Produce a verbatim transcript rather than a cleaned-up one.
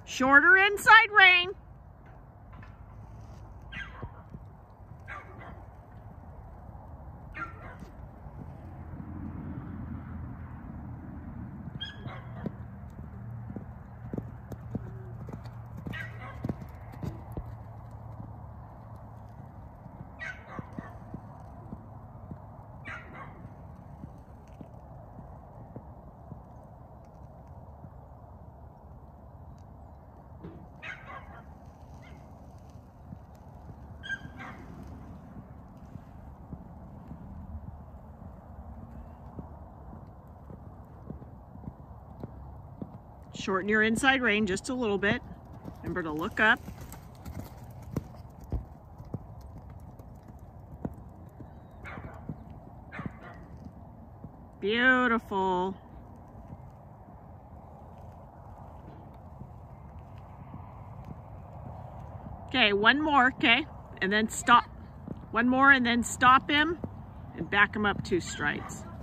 Shorter inside rein. Shorten your inside rein just a little bit. Remember to look up. Beautiful. Okay, one more, okay? And then stop. One more and then stop him and back him up two strides.